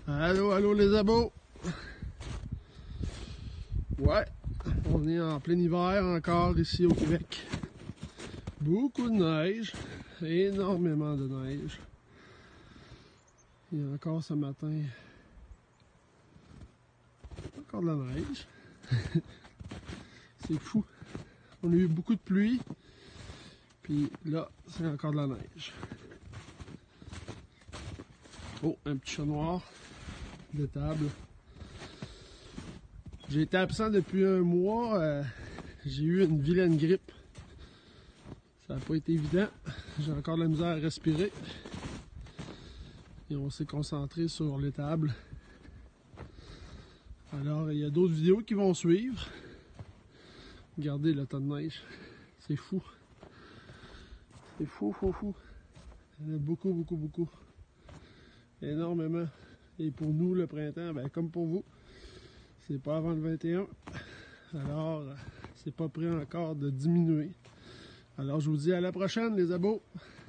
Allô, allô les abos! Ouais, on est en plein hiver encore ici au Québec. Beaucoup de neige, énormément de neige. Il y a encore ce matin, encore de la neige. C'est fou. On a eu beaucoup de pluie, puis là, c'est encore de la neige. Oh, un petit chat noir de table. J'ai été absent depuis un mois. J'ai eu une vilaine grippe. Ça n'a pas été évident. J'ai encore de la misère à respirer. Et on s'est concentré sur l'étable. Alors, il y a d'autres vidéos qui vont suivre. Regardez le tas de neige. C'est fou. C'est fou, fou, fou. Il y en a beaucoup, beaucoup, beaucoup. Énormément. Et pour nous, le printemps, ben, comme pour vous, c'est pas avant le 21. Alors, c'est pas prêt encore de diminuer. Alors, je vous dis à la prochaine, les abos.